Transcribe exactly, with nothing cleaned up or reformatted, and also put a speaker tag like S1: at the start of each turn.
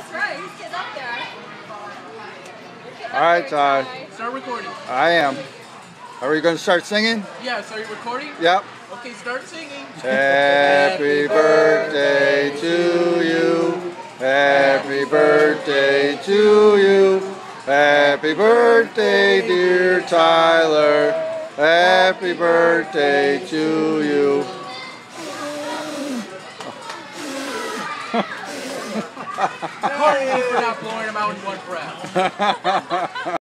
S1: That's right. He's getting up there.
S2: All right, Todd.
S3: Start recording.
S2: I am. Are we going to start singing?
S3: Yes, are you recording?
S2: Yep.
S3: Okay, start singing.
S2: Happy birthday to you. Happy birthday to you. Happy birthday, dear Tyler. Happy birthday to you.
S3: Pardon me for not blowing him out in one breath.